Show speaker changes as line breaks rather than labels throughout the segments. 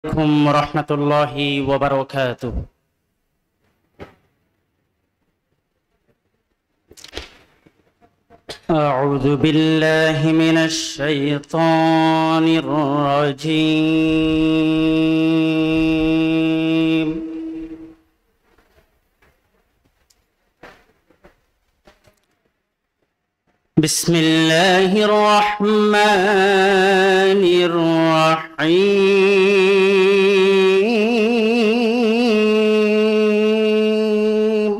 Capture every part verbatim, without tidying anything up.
عليكم ورحمة الله وبركاته. أعوذ بالله من الشيطان الرجيم. بسم الله الرحمن الرحيم.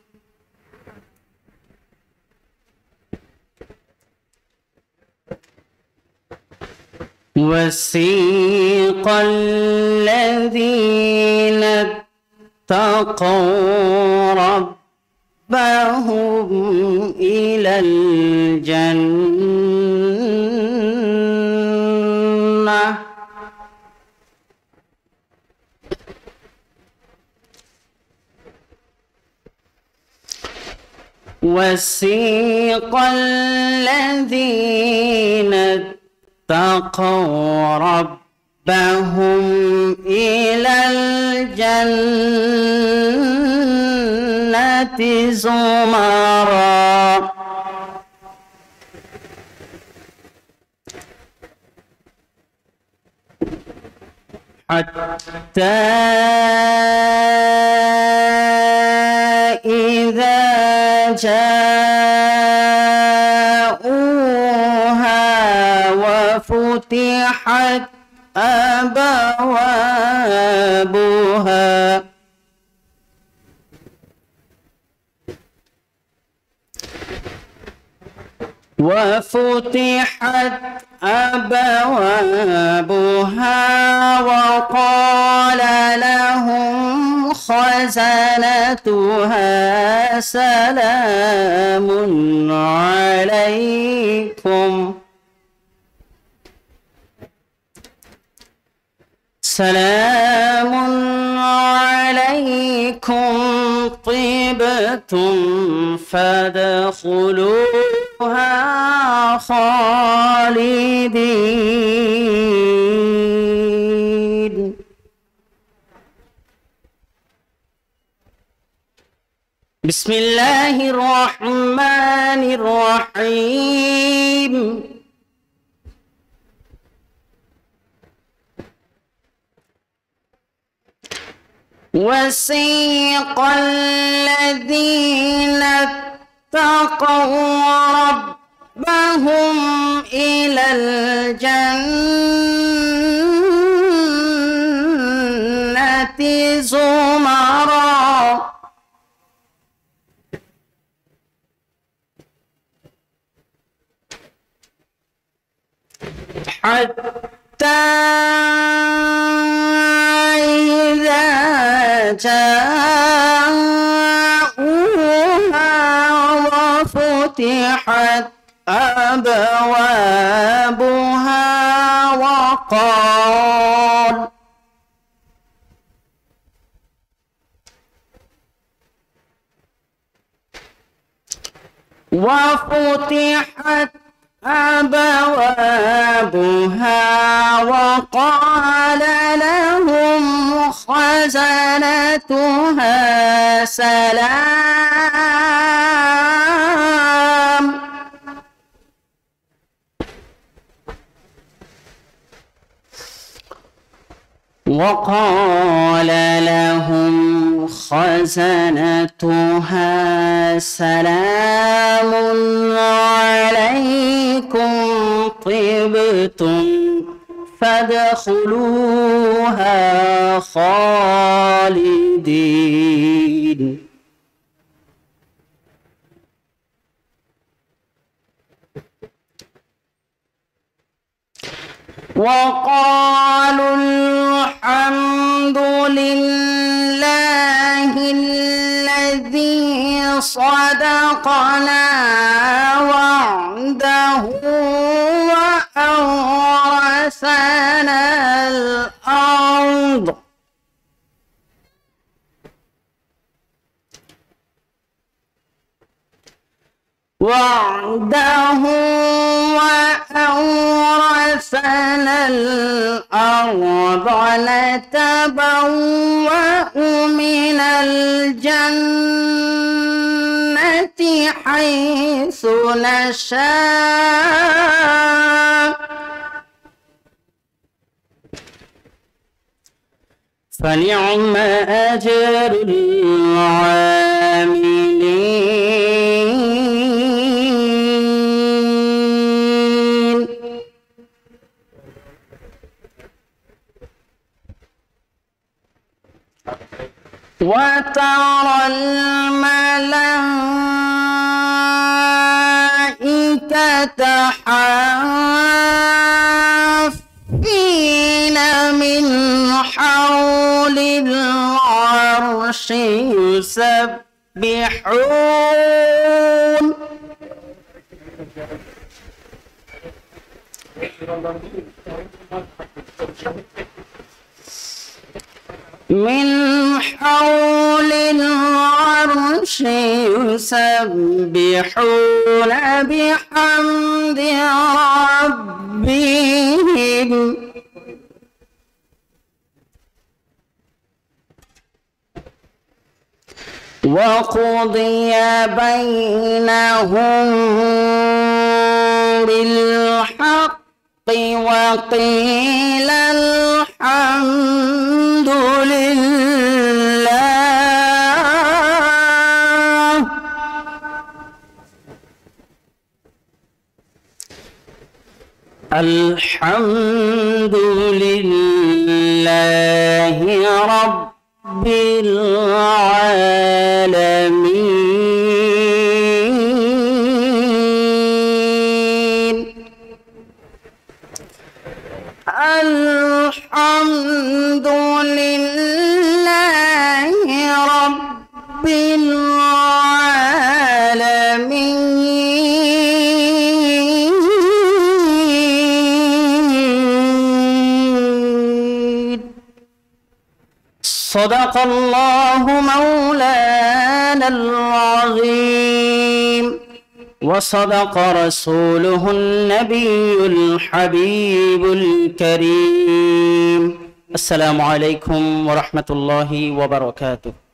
وسيق الذين اتقوا ربهم إلى الجنة وسيق الذين اتقوا ربهم إلى الجنة زمرا حتى إذا جاءوها وفتحت أبوابها وفتحت أبوابها وقال لهم خزنتها سلام عليكم سلام عليكم طبتم فادخلوها خالدين. بسم الله الرحمن الرحيم. وسيق الذين اتقوا ربهم إلى الجنة زمرا حتى إذا جاءوها وفتحت أبوابها وقال وفتحت أبوابها وقال لهم خزنتها سلام وقال لهم خزنتها سلام عليكم طبتم فادخلوها خالدين. وقالوا الحمد لله الذي صدقنا وعده وأورثنا الأرض وعده وأورثنا الأرض نتبوأ من الجنة حيث نشاء فنعم أجر العاملين. وترى الملائكة حافين من حول العرش يسبحون من حول العرش يسبحون بحمد ربهم وقضي بينهم بالحق وقيل الحمد لله الحمد لله رب العالمين. الحمد لله رب العالمين. صدق الله مولانا العظيم وصدق رسوله النبي الحبيب الكريم. السلام عليكم ورحمة الله وبركاته.